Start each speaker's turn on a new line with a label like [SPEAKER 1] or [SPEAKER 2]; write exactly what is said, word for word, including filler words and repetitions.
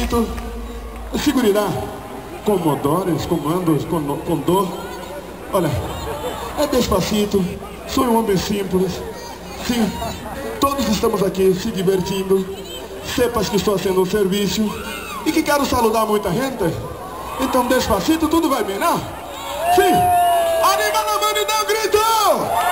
[SPEAKER 1] despacito, seguridad, com motores, comandos, com, com dor. Olha, é despacito, sou um homem simples. Sim, todos estamos aqui se divertindo. Sepas que estou fazendo um serviço e que quero saludar muita gente. Então despacito, tudo vai bem, não? Sim, anima na mão e dá um grito!